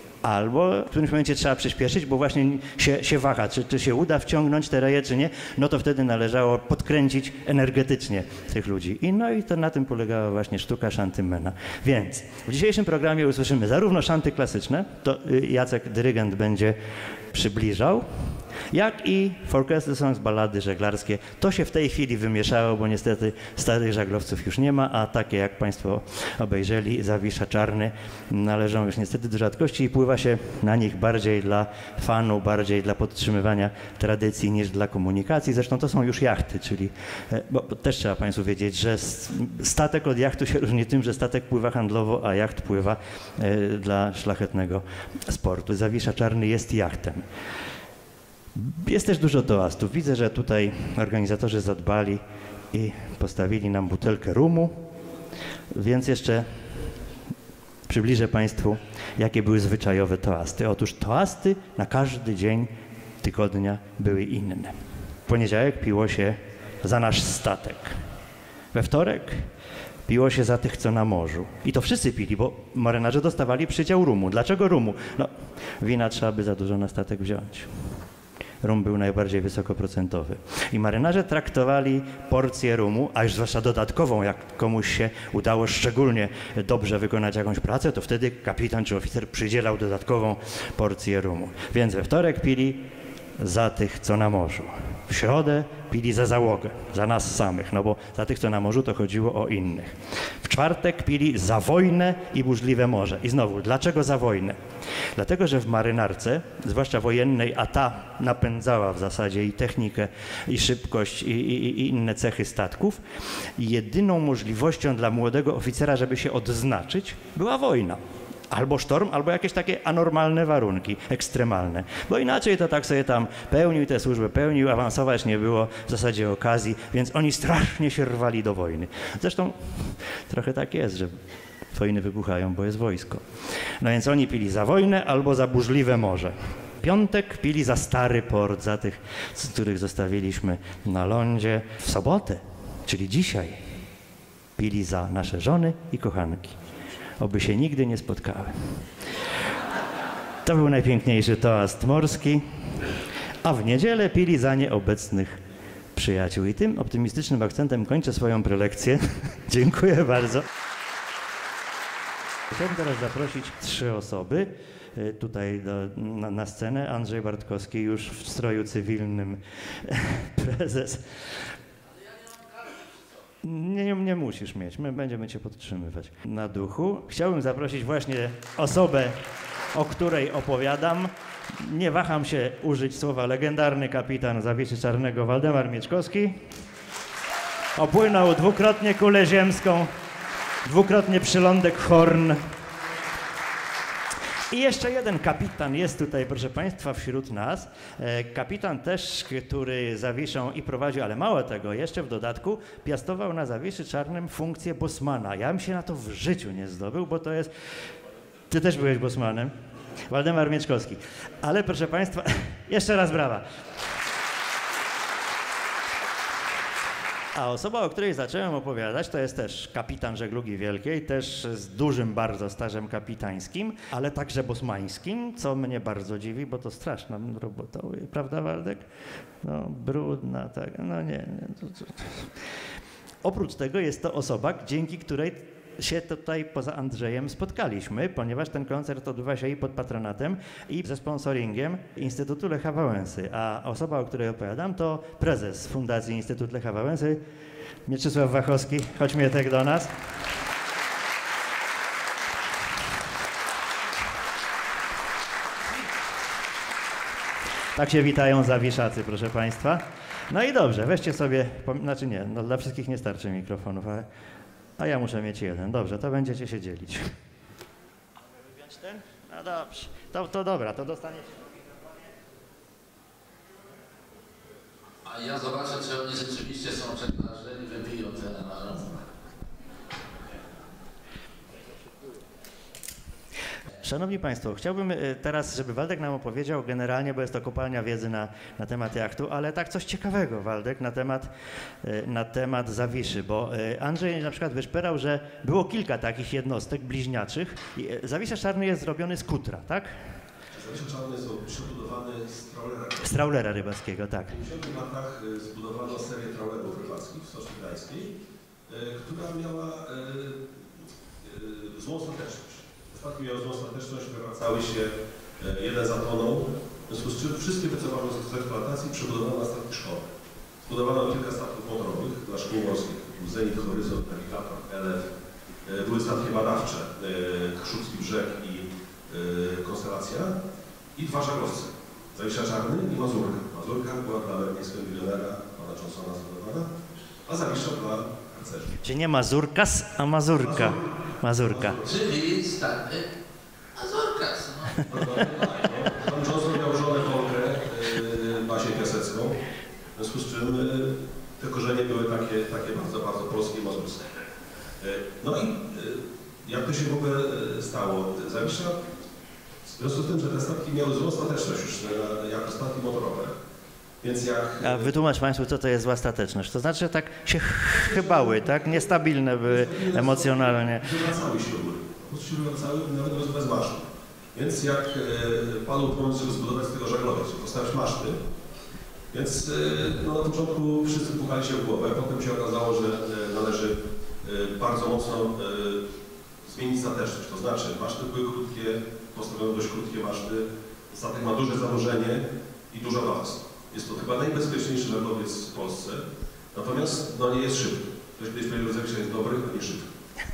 S4: albo w którymś momencie trzeba przyspieszyć, bo właśnie się, się waha, czy, czy się uda wciągnąć te reje, czy nie, no to wtedy należało podkręcić energetycznie tych ludzi. I no i to na tym polegała właśnie sztuka szantymena. Więc w dzisiejszym programie usłyszymy zarówno szanty klasyczne, to Jacek, dyrygent, będzie przybliżał, jak i folklorystyczne songs, ballady żeglarskie. To się w tej chwili wymieszało, bo niestety starych żaglowców już nie ma, a takie jak Państwo obejrzeli, Zawisza Czarny, należą już niestety do rzadkości i pływa się na nich bardziej dla fanu, bardziej dla podtrzymywania tradycji niż dla komunikacji. Zresztą to są już jachty, czyli, bo też trzeba Państwu wiedzieć, że statek od jachtu się różni tym, że statek pływa handlowo, a jacht pływa dla szlachetnego sportu. Zawisza Czarny jest jachtem. Jest też dużo toastów. Widzę, że tutaj organizatorzy zadbali i postawili nam butelkę rumu, więc jeszcze przybliżę Państwu, jakie były zwyczajowe toasty. Otóż toasty na każdy dzień tygodnia były inne. W poniedziałek piło się za nasz statek. We wtorek piło się za tych, co na morzu. I to wszyscy pili, bo marynarze dostawali przydział rumu. Dlaczego rumu? No, wina trzeba by za dużo na statek wziąć. Rum był najbardziej wysokoprocentowy. I marynarze traktowali porcję rumu, a już zwłaszcza dodatkową, jak komuś się udało szczególnie dobrze wykonać jakąś pracę, to wtedy kapitan czy oficer przydzielał dodatkową porcję rumu. Więc we wtorek pili za tych, co na morzu. W środę pili za załogę, za nas samych, no bo za tych, co na morzu, to chodziło o innych. W czwartek pili za wojnę i burzliwe morze. I znowu, dlaczego za wojnę? Dlatego, że w marynarce, zwłaszcza wojennej, a ta napędzała w zasadzie i technikę, i szybkość, i, i, i inne cechy statków, jedyną możliwością dla młodego oficera, żeby się odznaczyć, była wojna. Albo sztorm, albo jakieś takie anormalne warunki, ekstremalne. Bo inaczej to tak sobie tam pełnił tę służbę, pełnił, awansować nie było w zasadzie okazji, więc oni strasznie się rwali do wojny. Zresztą trochę tak jest, że wojny wybuchają, bo jest wojsko. No więc oni pili za wojnę albo za burzliwe morze. Piątek pili za stary port, za tych, z których zostawiliśmy na lądzie. W sobotę, czyli dzisiaj, pili za nasze żony i kochanki. Oby się nigdy nie spotkały. To był najpiękniejszy toast morski, a w niedzielę pili za nieobecnych przyjaciół. I tym optymistycznym akcentem kończę swoją prelekcję. Dziękuję bardzo. Chciałbym teraz zaprosić trzy osoby tutaj do, na, na scenę. Andrzej Bartkowski już w stroju cywilnym, prezes. Nie, nie, nie musisz mieć, my będziemy cię podtrzymywać na duchu. Chciałbym zaprosić właśnie osobę, o której opowiadam. Nie waham się użyć słowa legendarny kapitan Zawiszy Czarnego Waldemar Mieczkowski. Opłynął dwukrotnie kulę ziemską, dwukrotnie przylądek Horn. I jeszcze jeden kapitan jest tutaj, proszę Państwa, wśród nas. Kapitan też, który Zawiszą i prowadził, ale mało tego, jeszcze w dodatku piastował na Zawiszy Czarnym funkcję bosmana. Ja bym się na to w życiu nie zdobył, bo to jest... Ty też byłeś bosmanem. Waldemar Mieczkowski. Ale proszę Państwa, jeszcze raz brawa. A osoba, o której zacząłem opowiadać, to jest też kapitan żeglugi wielkiej, też z dużym bardzo stażem kapitańskim, ale także bosmańskim, co mnie bardzo dziwi, bo to straszna robota, prawda Waldek? No, brudna, tak, no nie. nie to, to. Oprócz tego jest to osoba, dzięki której się tutaj poza Andrzejem spotkaliśmy, ponieważ ten koncert odbywa się i pod patronatem, i ze sponsoringiem Instytutu Lecha Wałęsy. A osoba, o której opowiadam, to prezes Fundacji Instytut Lecha Wałęsy, Mieczysław Wachowski. Chodź, Mietek, do nas. Tak się witają zawiszacy, proszę Państwa. No i dobrze, weźcie sobie, znaczy nie, no dla wszystkich nie starczy mikrofonów, ale... A ja muszę mieć jeden. Dobrze, to będziecie się dzielić. Mamy wypiąć ten? No dobrze. To, to dobra, to dostaniecie.
S3: A ja zobaczę, czy oni rzeczywiście są żeglarze i wybiją ten na rąk.
S4: Szanowni Państwo, chciałbym teraz, żeby Waldek nam opowiedział generalnie, bo jest to kopalnia wiedzy na, na temat jachtu, ale tak coś ciekawego, Waldek, na temat, na temat Zawiszy, bo Andrzej na przykład wyszperał, że było kilka takich jednostek bliźniaczych. Zawisza Czarny jest zrobiony z kutra, tak?
S5: Zawisza Czarny jest przebudowany z trawlera.
S4: Z trawlera rybackiego, tak.
S5: W pięćdziesiątych latach zbudowano serię trawlerów rybackich w Stoczni Gdańskiej, która miała złą ostateczność. Statki miały złą ostateczność, wywracały się, jeden zatonął, w związku z czym wszystkie wycofano z eksploatacji, przebudowano na statki szkolne. Zbudowano kilka statków motorowych dla szkół morskich, Zenit, Horyzont, Navigator, Elef. Były statki badawcze, Krzupski Brzeg i Konstelacja i dwa żaglowce, Zawisza Czarny i Mazurka. Mazurka była dla amerykańskiego milionera, pana Johnsona zbudowana, a Zawisza dla harcerzy.
S4: Czyli nie Mazurkas, a Mazurka. Mazurka.
S3: Czyli stary Mazurkas. No.
S5: Pan Johnson miał żonę Wolkę, Basię Piasecką, w związku z czym te korzenie były takie, takie bardzo, bardzo polskie i mazurskie. No i jak to się w ogóle stało? Zawisza, w związku z tym, że te statki miały złą ostateczność już jako statki motorowe, więc jak...
S4: A wytłumacz Państwu, co to jest zła stateczność. To znaczy, że tak się chybały, tak? Niestabilne były emocjonalnie.
S5: Wywracały się góry. Po prostu się wywracały nawet bez maszty. Więc jak e, padł pomysł, żeby zbudować z tego żaglowiec, żeby postawić maszty, więc e, no, na początku wszyscy pukali się w głowę, potem się okazało, że e, należy e, bardzo mocno e, zmienić stateczność. To znaczy, maszty były krótkie, postawiono dość krótkie maszty, statek ma duże zanurzenie i dużo ballast. Jest to chyba najbezpieczniejszy żaglowiec w Polsce, natomiast no, nie jest szybki. Ktoś kiedyś powiedział, że Zawisza jest dobry, a nie szybki.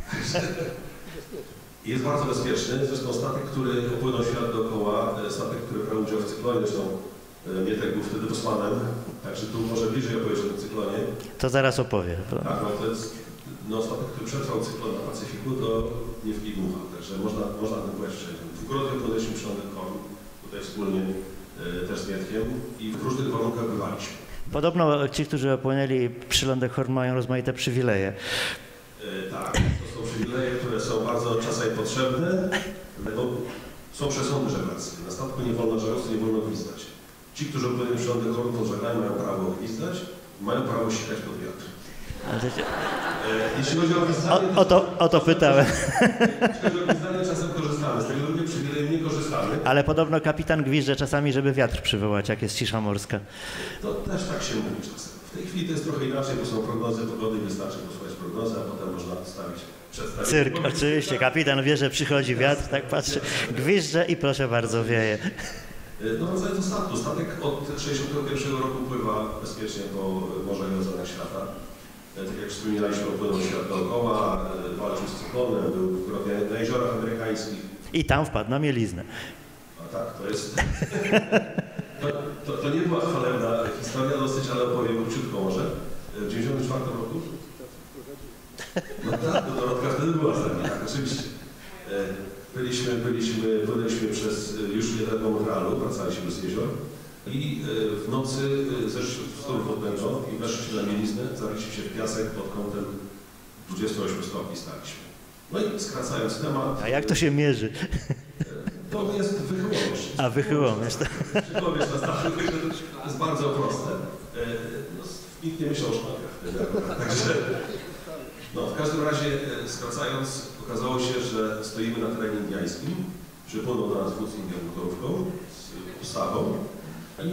S5: Jest bardzo bezpieczny, zresztą statek, który opłynął świat dookoła, statek, który brał udział w cyklonie, zresztą Mietek był wtedy bosmanem, także tu może bliżej opowiedzieć o tym cyklonie.
S4: To zaraz opowie.
S5: Tak, no to jest no statek, który przetrwał cyklon na Pacyfiku, to nie w dmucha, także można, można ten pływać wszędzie. Dwukrotnie płynęliśmy przylądek Horn, tutaj wspólnie e, też z Mietkiem i w różnych warunkach bywaliśmy.
S4: Podobno ci, którzy opłynęli przylądek Horn, mają rozmaite przywileje.
S5: E, tak, to są przywileje, które są bardzo czasami potrzebne, bo są przesądy żeglarskie. Na statku nie wolno żaglowców, nie wolno gwizdać. Ci, którzy opłynęli przylądek Horn pod żaglami, mają prawo gwizdać, mają prawo sikać pod wiatr. E, jeśli chodzi o gwizdanie,
S4: O, o, to, o to pytałem.
S5: jeśli chodzi o gwizdanie, czasem korzystamy, z tego drugiego przywileju nie korzystamy.
S4: Ale podobno kapitan gwizdże czasami, żeby wiatr przywołać, jak jest cisza morska.
S5: To też tak się mówi czasem. W tej chwili to jest trochę inaczej, bo są prognozy pogody, wystarczy posłuchać prognozy, a potem można stawić przedstawić.
S4: Cyrk, oczywiście. Kapitan wie, że przychodzi wiatr, tak patrzy, gwizdże i proszę bardzo, wieje.
S5: No wracając do statku. Statek od tysiąc dziewięćset sześćdziesiątego pierwszego roku pływa bezpiecznie po morzach i oceanach świata. Tak jak wspominaliśmy, opłynął świat dookoła, walczył z cyklonem, był dwukrotnie na jeziorach amerykańskich.
S4: I tam wpadł na mieliznę.
S5: A tak, to jest... To, to, to nie była chwalebna historia dosyć, ale opowiem króciutko może. W dziewięćdziesiątym czwartym roku. No tak, to Dorotka wtedy była z nami, tak, oczywiście. Byliśmy, byliśmy, płynęliśmy przez już niedaleko Montrealu, wracaliśmy z jezior i w nocy zeszliśmy w stronę wodnego i weszliśmy na mieliznę, zawiliśmy się w piasek pod kątem dwudziestu ośmiu stopni staliśmy. No i skracając temat...
S4: A jak to się mierzy?
S5: To jest wychyłomierz.
S4: A wychyłomierz.
S5: Wychyłomierz na statku, to jest bardzo proste. No, nikt nie myślał o szmatkach wtedy. Także, no, w każdym razie skracając, okazało się, że stoimy na terenie indiańskim. Przypłynął do nas wódz Indian motorówką z ustawą i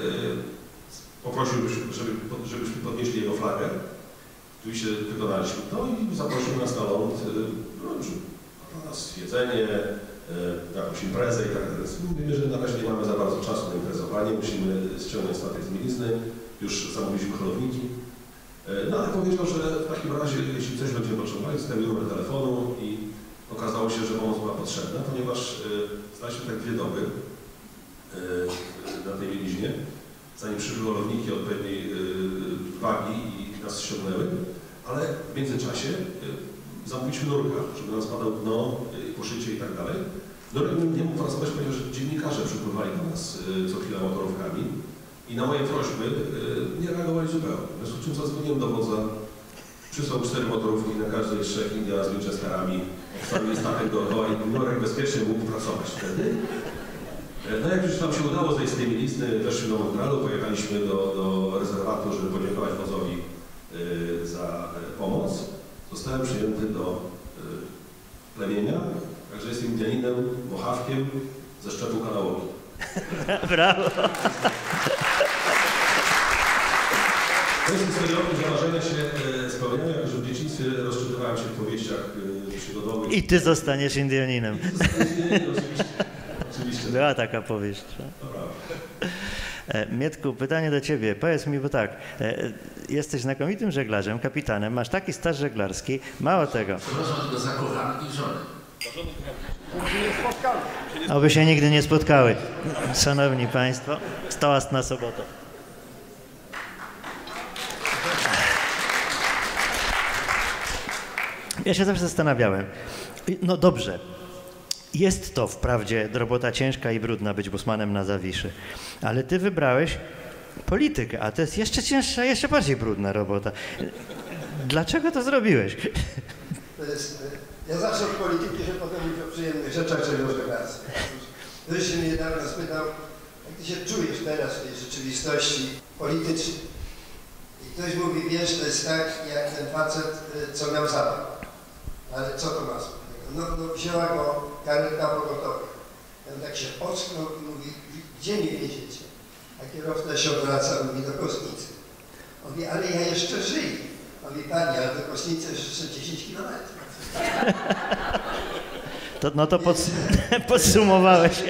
S5: e, poprosił, żeby, żebyśmy podnieśli jego flagę. Oczywiście wykonaliśmy to i zaprosił nas na ląd. No, dla nas jedzenie, e, jakąś imprezę i tak dalej. Mówimy, że na razie nie mamy za bardzo czasu na imprezowanie, musimy ściągnąć statek z mielizny, już zamówiliśmy chorowniki. No ale powiedział, że w takim razie, jeśli coś będziemy potrzebowali, zostawił numer telefonu i okazało się, że pomoc była potrzebna, ponieważ e, znaliśmy tak dwie doby e, na tej mieliźnie, zanim przyszły holowniki odpowiedniej e, wagi i nas ściągnęły, ale w międzyczasie e, zamówiliśmy nurka, żeby nam spadał dno, e, poszycie i tak dalej. Nurek nie mógł pracować, ponieważ dziennikarze przypływali do nas e, co chwilę motorówkami. I na moje prośby y, nie reagowali zupełnie. W związku z czym zadzwoniłem do wodza, przysłał cztery motorówki, na każdej trzech Indian z Winchesterami, postawili statek dookoła i Norek bezpiecznie mógł pracować wtedy. No jak już nam się udało zejść z tej mielizny, weszliśmy do Montrealu, pojechaliśmy do, do rezerwatu, żeby podziękować wodzowi y, za y, pomoc. Zostałem przyjęty do y, plemienia, także jestem Indianinem, Mohawkiem ze szczepu Kanałoki.
S4: Brawo!
S5: To jest historia, że marzenia się e, spełniają, jako że w dzieciństwie rozczytywałem się w powieściach e, przygodowych.
S4: I ty zostaniesz Indianinem.
S5: Zostaniesz Indianinem, oczywiście. oczywiście.
S4: Była taka powieść.
S5: To prawda.
S4: E, Mietku, pytanie do ciebie. Powiedz mi, bo tak, e, jesteś znakomitym żeglarzem, kapitanem, masz taki staż żeglarski, mało tego.
S3: Przepraszam, tylko zakochany i żony.
S4: Oby się nigdy nie spotkały. Szanowni Państwo, toast na sobotę. Ja się zawsze zastanawiałem, no dobrze, jest to wprawdzie robota ciężka i brudna być busmanem na Zawiszy, ale ty wybrałeś politykę, a to jest jeszcze cięższa, jeszcze bardziej brudna robota. Dlaczego to zrobiłeś?
S6: To jest, ja zawsze od polityki, że potem mówię o przyjemnych rzeczach, czyli o żeglarstwie. Ktoś się mnie niedawno spytał, jak ty się czujesz teraz w tej rzeczywistości politycznej. I ktoś mówi, wiesz, to jest tak, jak ten facet, co miał zawał. Ale co to ma wspólnego? No, no wzięła go karetka pogotowia. On tak się ocknął i mówi, gdzie mnie wieziecie? A kierowca się odwraca, mówi, do Kostnicy. On mówi, ale ja jeszcze żyję. On mówi, pani, ale do Kostnicy jeszcze dziesięć kilometrów.
S4: To, no to pods podsumowałeś.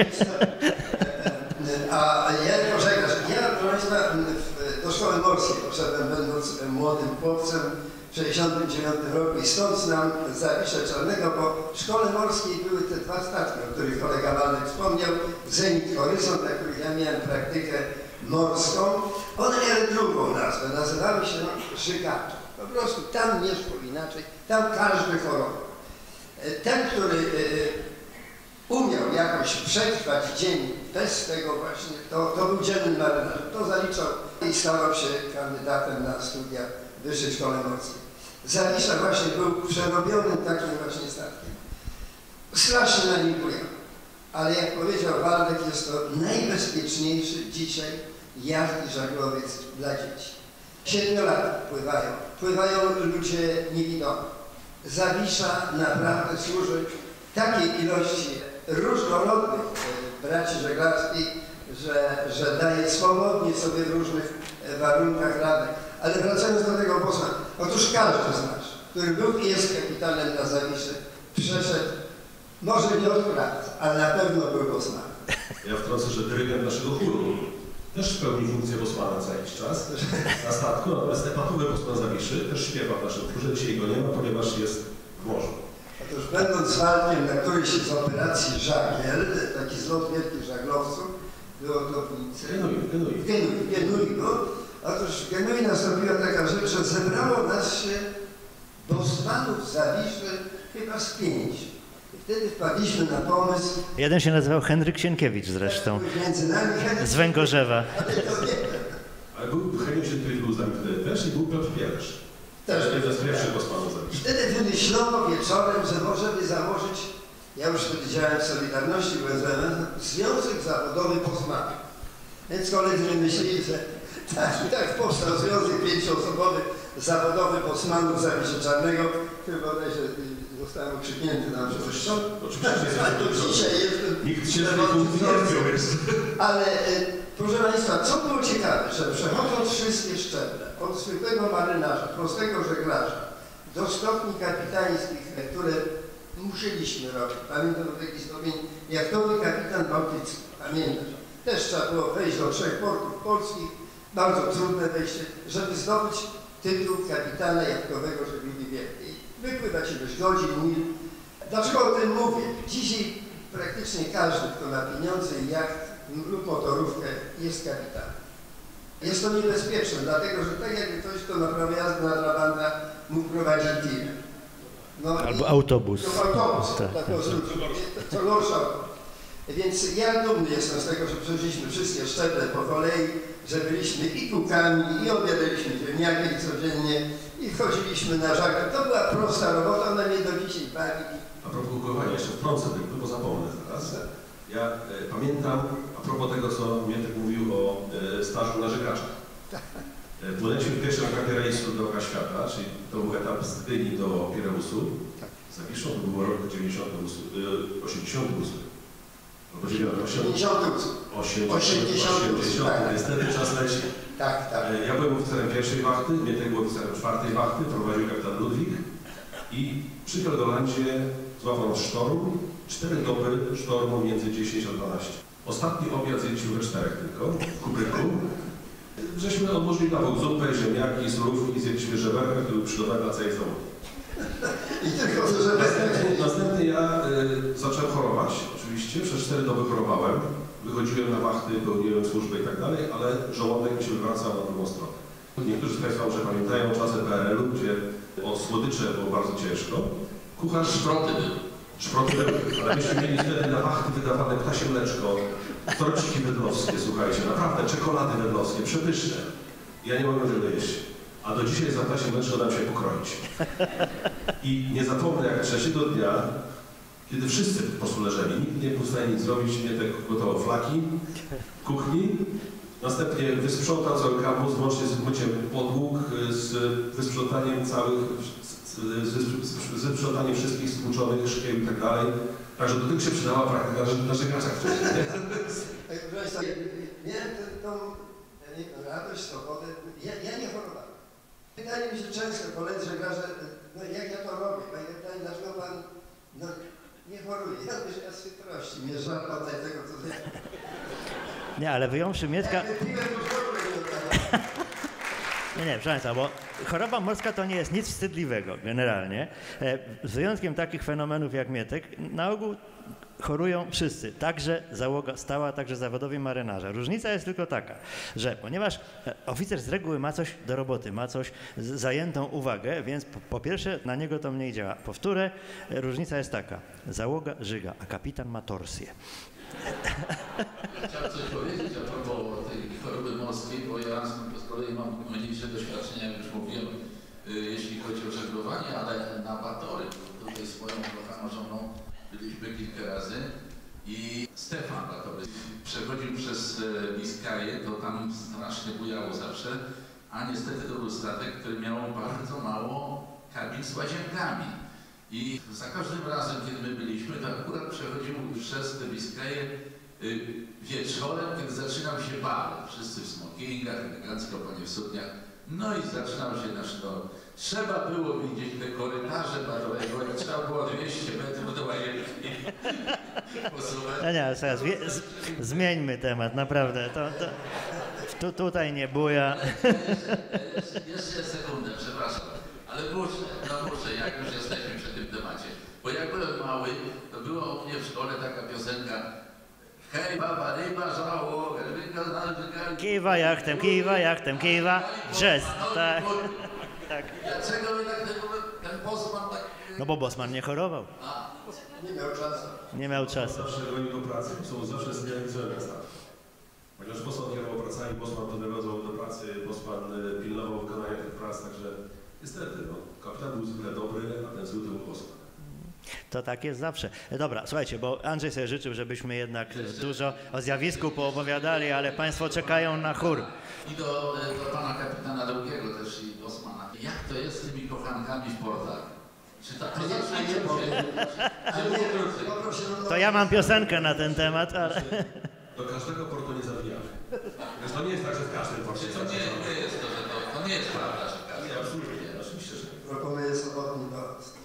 S6: A ja jako żeglarz, ja proszę Państwa do szkoły morskiej poszedłem, będąc młodym chłopcem w sześćdziesiątym dziewiątym roku i stąd znam Zawisza Czarnego, bo w szkole morskiej były te dwa statki, o których kolega Waldek wspomniał, Zenit Horyzont, na których ja miałem praktykę morską. One miały drugą nazwę, nazywały się no, Szykato. Po prostu tam nie szło inaczej, tam każdy chorował. Ten, który umiał jakoś przetrwać dzień bez tego właśnie, to, to był dzienny marynarz. To zaliczał i stał się kandydatem na studia w Wyższej Szkole Morskiej. Zawisza właśnie był przerobionym takim właśnie statkiem. Strasznie na nim pływał. Ale jak powiedział Waldek, jest to najbezpieczniejszy dzisiaj jacht i żaglowiec dla dzieci. Siedmiolatki pływają, pływają ludzie niewidomi. Zawisza naprawdę służy takiej ilości różnorodnych braci żeglarskich, że, że daje swobodnie sobie w różnych warunkach radę. Ale wracając do tego posła, otóż każdy z nas, który był i jest kapitanem na Zawiszy, przeszedł, może nie od pracy, ale na pewno był bosmanem.
S5: Ja wtrącę, że dyrygent naszego chóru też pełni funkcję bosmana co jakiś czas na statku, natomiast epatowy bosman Zawiszy też śpiewa w naszym chórze. Dzisiaj go nie ma, ponieważ jest w morzu.
S6: Otóż będąc z Waldkiem na którejś z operacji żagiel, taki zlot wielkich żaglowców, było to w
S5: Genui, Genui.
S6: w Genui, w Genui było. Otóż w Genui nastąpiła taka rzecz, że zebrało nas się bosmanów z Zawiszy chyba z pięć. I wtedy wpadliśmy na pomysł.
S4: Jeden się nazywał Henryk Sienkiewicz zresztą,
S6: Między nami Henryk,
S4: z Węgorzewa.
S6: ale to nie.
S5: Ale był Henryk Sienkiewicz był z nami wtedy też i był Piotr Pieresz.
S6: Też.
S5: Jeden z pierwszych bosmanów
S6: I
S5: Zawiszy.
S6: wtedy wymyślono wieczorem, że możemy założyć, ja już wtedy działałem w Solidarności, byłem z Związek Zawodowy Bosmanów. Więc koledzy wymyślili, że tak i tak powstał Związek Pięcioosobowy Zawodowy Bosmanów Zawisza Czarnego, który bodajże został okrzyknięty na przeszczot.
S5: Oczywiście
S6: Tak, to dzisiaj jest.
S5: nikt się z tej funkcji nie zdjął.
S6: Ale proszę Państwa, co było ciekawe, że przechodząc wszystkie szczeble, od zwykłego marynarza, prostego żeglarza, do stopni kapitańskich, które musieliśmy robić. Pamiętam taki stopień jachtowy kapitan bałtycki, pamiętasz? Też trzeba było wejść do trzech portów polskich, bardzo trudne wejście, żeby zdobyć tytuł kapitana jachtowego żeglugi wielkiej. Wypływać ileś godzin, mil. Dlaczego o tym mówię? Dzisiaj praktycznie każdy, kto ma pieniądze i jacht lub motorówkę, jest kapitanem. Jest to niebezpieczne, dlatego że tak jakby ktoś, kto ma prawo jazdy na Trabanta, mógł prowadzić tir. No
S4: Albo
S6: i,
S4: autobus.
S6: To autobus,
S4: Tak,
S6: tak,
S4: tak.
S6: to gorsza. Więc ja dumny jestem z tego, że przeszliśmy wszystkie szczeble po kolei, że byliśmy i kukami, i obieraliśmy ziemniaki codziennie, i chodziliśmy na żagle. To była prosta robota, ona mnie do dzisiaj bawi.
S5: A propos kukowania, jeszcze wtrącę tylko, bo zapomnę zaraz. Ja e, pamiętam, a propos tego, co Mietek mówił o e, stażu na żeglaczach. E, płynęliśmy w pierwszym etapie rejsu do Oka Świata, czyli to był etap z Gdyni do Pireusu. Zawiszą, to był rok dziewięćdziesiąty ósmy, e, osiemdziesiąty ósmy.
S6: osiemdziesiąty ósmy.
S5: osiemdziesiąty,
S6: tak.
S5: więc wtedy czas leci.
S6: Tak, tak.
S5: E, Ja byłem oficerem pierwszej wachty, Mietek był oficerem czwartej wachty, prowadził kapitan Ludwik i przy Helgolandzie złapał sztorm, cztery doby sztormu między dziesięć a dwanaście. Ostatni obiad zjedliśmy we czterech tylko, w kubryku. Żeśmy odłożyli na bok zupę, ziemniaki, surówki, zjedliśmy żeberka, który był przygotowany dla całej załogi.
S6: I tylko to, że
S5: Następnie, następnie ja y, zacząłem chorować, oczywiście, przez cztery doby chorowałem. Wychodziłem na wachty, pełniłem służbę i tak dalej, ale żołądek mi się wywracał na drugą stronę. Niektórzy z Państwa może pamiętają czasy P R L-u, gdzie o słodycze było bardzo ciężko. Kucharz
S1: Szproty były.
S5: Szproty były, ale myśmy mieli wtedy na wachty wydawane ptasie mleczko, torciki wedlowskie, słuchajcie, naprawdę, czekolady wedlowskie, przepyszne. Ja nie mogłem tego jeść. A do dzisiaj za ptasie mleczko dam się pokroić. I nie zapomnę, jak trzeciego dnia, kiedy wszyscy po prostu leżeli, nikt nie był w stanie nic zrobić, nie tak gotował flaki w kuchni. Następnie wysprzątał cały kampus, włącznie z myciem podłóg, z wysprzątaniem całych, z, z, z, z wysprzątaniem wszystkich stłuczonych szkieł i tak dalej. Także do tego się przydała praktyka na żeglarzach wcześniej.
S6: Miałem tą radość, swobodę. Ja, ja nie chorowałem. Pytanie mi się często koledzy żeglarze, no jak ja to robię? Panie kapitanie, dlaczego pan no, nie choruje? Ja myślę, że ja z chytrości, mnie żal poddać tego, co zrobię.
S4: Nie, ale wyjąwszy Mietka...
S6: Jak wypiłem, już w ogóle nie oddaję.
S4: Nie, nie, proszę Państwa, bo choroba morska to nie jest nic wstydliwego generalnie. E, Z wyjątkiem takich fenomenów jak Mietek, na ogół chorują wszyscy, także załoga stała, także zawodowi marynarze. Różnica jest tylko taka, że ponieważ oficer z reguły ma coś do roboty, ma coś z- zajętą uwagę, więc po, po pierwsze na niego to mniej działa. Po wtóre, e, różnica jest taka, załoga żyga, a kapitan ma torsję.
S3: Chciałem coś powiedzieć a propos tej choroby morskiej, bo ja z kolei mam mniejsze doświadczenia, jak już mówiłem, y, jeśli chodzi o żeglowanie, ale na Batory, tutaj z moją kochaną żoną byliśmy kilka razy i Stefan Batory przechodził przez e, Biskaję, to tam strasznie bujało zawsze, a niestety to był statek, który miał bardzo mało kabin z łazienkami. I za każdym razem, kiedy my byliśmy, to akurat przechodził przez te Biskaje y, wieczorem, kiedy zaczynał się bal. Wszyscy w smokingach, elegancko, panie w sukniach. No i zaczynał się nasz to. Trzeba było widzieć te korytarze barowego, jak trzeba było dwieście metrów do łazienki posuwać.
S4: No nie, teraz wie- z- zmieńmy temat, naprawdę. To, to, tu, tutaj nie buja.
S3: Jeszcze, jeszcze, jeszcze sekundę, przepraszam, ale muszę, no muszę, jak już jesteśmy przy tym temacie. Bo jak byłem mały, to była u mnie w szkole taka piosenka hej, baba, ryba, żało, ryba, żało,
S4: Kiwa jachtem, kiwa jachtem, kiwa, jazz, tak. Tak.
S3: Dlaczego my tak ten, ten Bosman tak...
S4: No bo Bosman nie chorował,
S6: Nie miał czasu.
S4: nie miał czasu.
S5: Zawsze gonił do pracy, są zawsze zrealizowane stawy. Ponieważ Bosman kierował pracami, Bosman podwiązał do pracy, Bosman y, pilnował wykonania tych prac, także niestety, no, kapitan był zwykle dobry, a ten zły to był Bosman.
S4: To tak jest zawsze. Dobra, słuchajcie, bo Andrzej sobie życzył, żebyśmy jednak dużo o zjawisku poopowiadali, ale Państwo czekają na chór.
S3: I do, do pana kapitana Długiego też i Bosmana. Jak to jest z tymi kochankami w portach? Czy tak to zawsze
S6: nie
S3: się
S6: powiem.
S3: Czy było krócej?
S6: Poproszę o-
S4: To ja mam piosenkę na ten temat, ale...
S5: Do każdego portu nie zabijamy. Więc to nie jest tak, że w każdym porcie
S3: To nie, nie jest to, że to, to nie jest prawda, że każdy.
S5: Nie, absolutnie nie, oczywiście, że nie.
S6: Proponuję sobotni dojazd.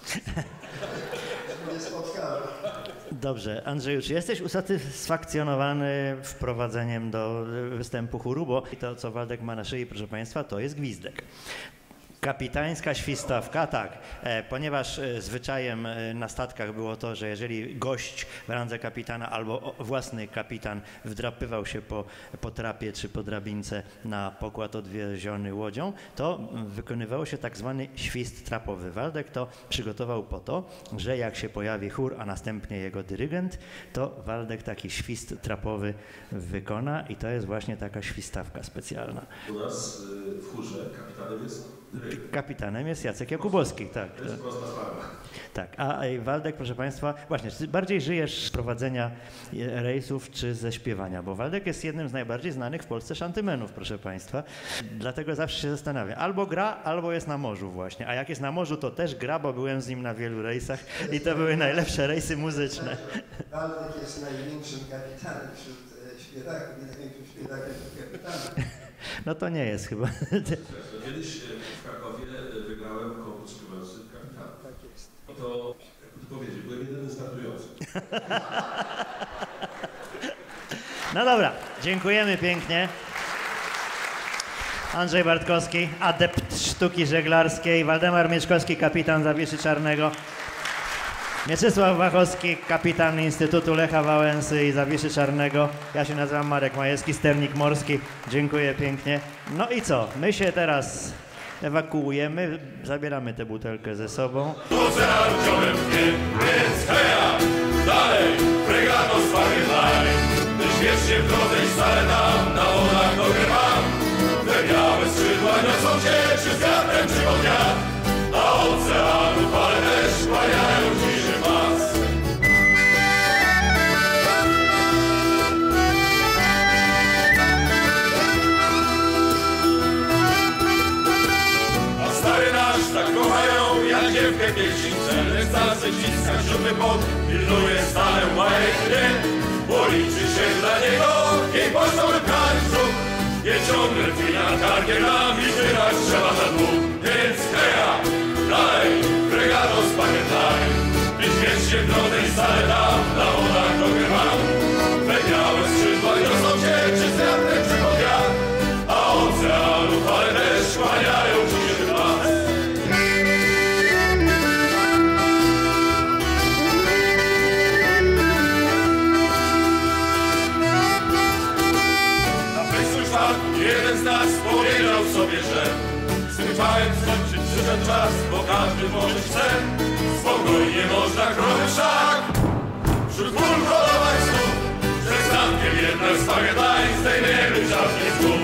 S6: Nie spotkałem.
S4: Dobrze, Andrzeju, czy jesteś usatysfakcjonowany wprowadzeniem do występu chóru? Bo to, co Waldek ma na szyi, proszę Państwa, to jest gwizdek. Kapitańska świstawka, tak, e, ponieważ e, zwyczajem e, na statkach było to, że jeżeli gość w randze kapitana albo o, własny kapitan wdrapywał się po, po trapie czy po drabince na pokład odwieziony łodzią, to mm, wykonywało się tak zwany świst trapowy. Waldek to przygotował po to, że jak się pojawi chór, a następnie jego dyrygent, to Waldek taki świst trapowy wykona i to jest właśnie taka świstawka specjalna.
S5: U nas y, w chórze kapitanem jest dyrygent.
S4: Kapitanem jest Jacek Jakubowski, tak.
S5: To jest prosta sprawa.
S4: Tak, a e, Waldek, proszę Państwa, właśnie, czy bardziej żyjesz z prowadzenia e, rejsów czy ze śpiewania? Bo Waldek jest jednym z najbardziej znanych w Polsce szantymenów, proszę Państwa. Dlatego zawsze się zastanawiam. Albo gra, albo jest na morzu właśnie. A jak jest na morzu, to też gra, bo byłem z nim na wielu rejsach i to były najlepsze rejsy muzyczne.
S6: Waldek jest największym kapitanem wśród e, śpiewaków i największym śpiewakiem wśród kapitanów.
S4: No to nie jest chyba.
S5: Kiedyś y, w Krakowie y, wygrałem konkurs śpiewających kapitanów.
S6: Tak jest.
S5: I to, jakby to powiedzieć, byłem jedynym startującym.
S4: No dobra, dziękujemy pięknie. Andrzej Bartkowski, adept sztuki żeglarskiej, Waldemar Mieszkowski, kapitan Zawiszy Czarnego, Mieczysław Wachowski, kapitan Instytutu Lecha Wałęsy i Zawiszy Czarnego. Ja się nazywam Marek Majewski, sternik morski. Dziękuję pięknie. No i co? My się teraz ewakuujemy, zabieramy tę butelkę ze sobą.
S2: Ocean ciągle pnie, więc heja, dalej, fregato Sparkline. Gdyż wiecznie w drodze i stale tam, na wodach dogrywam. Te białe skrzydła niosą cię, czy z wiatrem, czy pod wiatr. A oceanu fale też kłaniają ciszy mas. A stary nasz tak kochają, jak dziewkę pieśnice. Lecz salce ciska siódmy pot, pilnuje stale łajek nie. Bo liczy się dla niego, jej pocztowy kańców. Nie ciągle twina karkiem nam i tyrać trzeba za dół. Więc heja, dalej, fregato Sparkline. Gdyż wiecznie w drodze i stale tam, na wodach dogrywam. Te białe skrzydła niosą cię, czy z wiatrem, czy pod wiatr. A oceanu fale też kłania. sobie, że z tym pałem skończyć przyszedł czas, bo każdy może chce. Spokojnie można krowy szak wśród pól holować znów. Ze stankiem jednak spaghetti zdejmiemy czapki z gór.